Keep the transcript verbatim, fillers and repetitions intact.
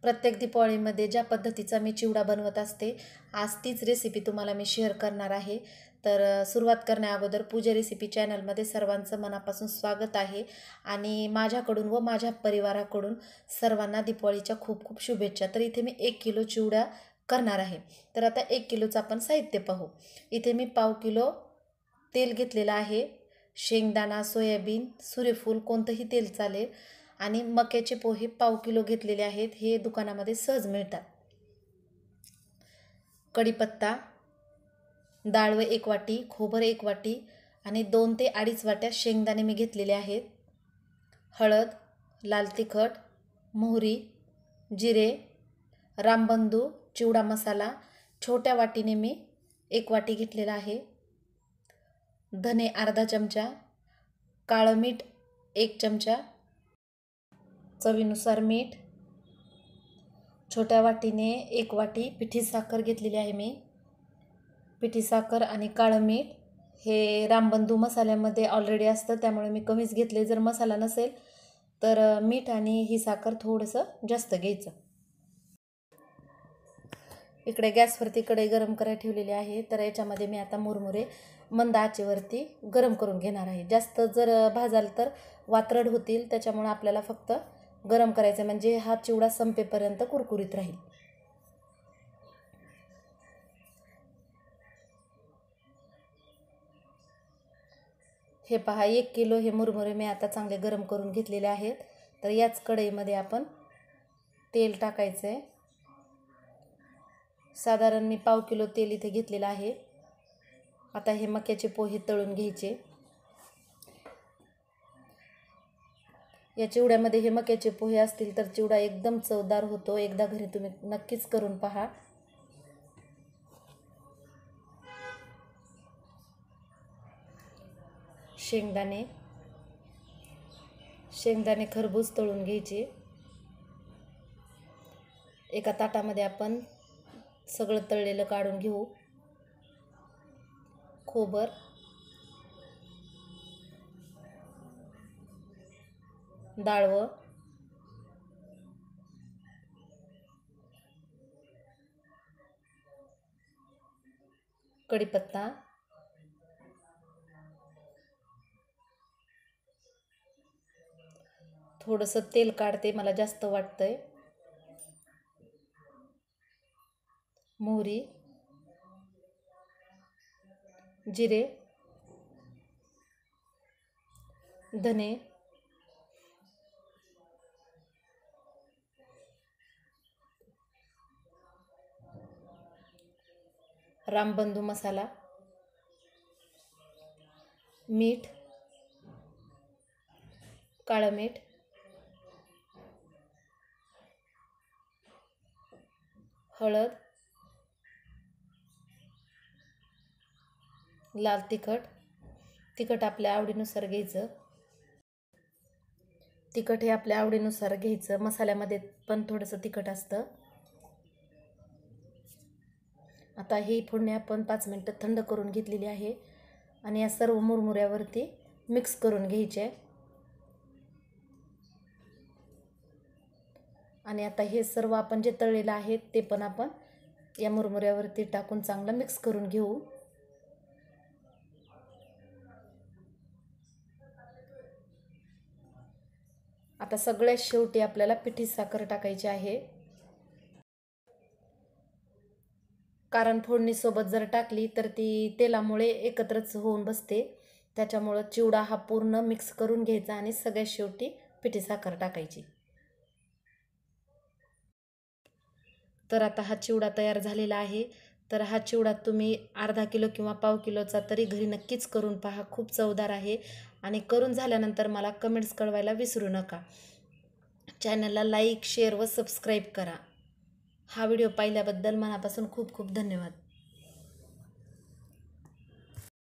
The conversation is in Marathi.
प्रत्येक दिवाळीमध्ये ज्या पद्धतीचा मी चिवडा बनवत असते, आज तीच रेसिपी तुम्हाला मी शेअर करणार आहे। तर सुरुवात करण्या अगोदर पूजा रेसिपी चॅनलमध्ये सर्वांचं मनापासून स्वागत आहे आणि माझ्याकडून व माझ्या परिवाराकडून सर्वांना दिवाळीच्या खूप खूप शुभेच्छा। तर इथे मी एक किलो चिवडा करणार आहे। तर आता एक किलोचं आपण साहित्य पाहू। इथे मी पाव किलो तेल घेतलेलं आहे। शेंगदाणा, सोयाबीन, सूर्यफूल कोणतंही तेल चालेल आणि मक्याचे पोहे पाव किलो घेतलेले आहेत। हे दुकानामध्ये सहज मिळतात। कढीपत्ता, डाळ एक वाटी, खोबर एक वाटी आणि दोन ते अडीच वाट्या शेंगदाणे मी घेतलेले आहेत। हळद, लाल तिखट, मोहरी, जिरे, रामबंधू चिवडा मसाला छोट्या वाटीने मी एक वाटी घेतलेला आहे। धने अर्धा चमचा, काळं मीठ एक चमचा, चवीनुसार मीठ, छोट्या वाटीने एक वाटी पिठी साखर घेतलेली आहे मी। पिठी साखर आणि काळं मीठ हे रामबंधू मसाल्यामध्ये ऑलरेडी असतं, त्यामुळे मी कमीच घेतले। जर मसाला नसेल तर मीठ आणि ही साखर थोडंसं जास्त घ्यायचं। इकडे गॅसवरती कढई गरम करायला ठेवलेली आहे। तर याच्यामध्ये मी आता मुरमुरे मंद आचेवरती गरम करून घेणार आहे। जास्त जर भाजाल तर वात्रट होतील, त्याच्यामुळे आपल्याला फक्त गरम करायचं, म्हणजे हा चिवडा संपेपर्यंत कुरकुरीत राहील। हे पहा, एक किलो हे मुरमुरे मी आता चांगले गरम करून घेतलेले आहेत। तर याच कढईमध्ये आपण तेल टाकायचं आहे। साधारण मी पाव किलो तेल इथे घेतलेलं आहे। आता हे मक्याचे पोहे तळून घ्यायचे। या चिवड्यामध्ये हे मक्याचे पोहे असतील तर चिवडा एकदम चवदार होतो। एकदा घरी तुम्ही नक्कीच करून पहा। शेंगदाणे शेंगदाणे खरपूस तळून घ्यायचे। एका ताटामध्ये आपण सगळं तळलेलं काढून घेऊ। खोबर, डाळवं, कढीपत्ता, थोडंसं तेल काढते, मला जास्त वाटतंय, मोहरी, जिरे, धने, रामबंधू मसाला, मीठ, काळं मीठ, हळद, लाल तिखट, तिखट आपल्या आवडीनुसार घ्यायचं। तिखट हे आपल्या आवडीनुसार घ्यायचं, मसाल्यामध्ये पण थोडंसं तिखट असतं। आता ही फोडणी आपण पाच मिनिटं थंड करून घेतलेली आहे आणि या सर्व मुरमुऱ्यावरती मिक्स करून घ्यायचे। आणि आता हे सर्व आपण जे तळलेलं आहे ते पण आपण या मुरमुऱ्यावरती टाकून चांगलं मिक्स करून घेऊ। आता सगळ्यात शेवटी आपल्याला पिठी साखर टाकायची आहे, कारण फोडणीसोबत जर टाकली तर ती तेलामुळे एकत्रच होऊन बसते। त्याच्यामुळे चिवडा हा पूर्ण मिक्स करून घ्यायचा आणि सगळ्यात शेवटी पिठी साखर टाकायची। तर आता हा चिवडा तयार झालेला आहे। तर हा चिवडा तुम्ही अर्धा किलो किंवा पाव किलोचा तरी घरी नक्कीच करून पहा, खूप चवदार आहे। आणि करून झाल्यानंतर मला कमेंट्स कळवायला विसरू नका। चॅनलला लाईक, शेअर व सबस्क्राईब करा। हा व्हिडिओ पाहिल्याबद्दल मनापासून खूप खूप धन्यवाद।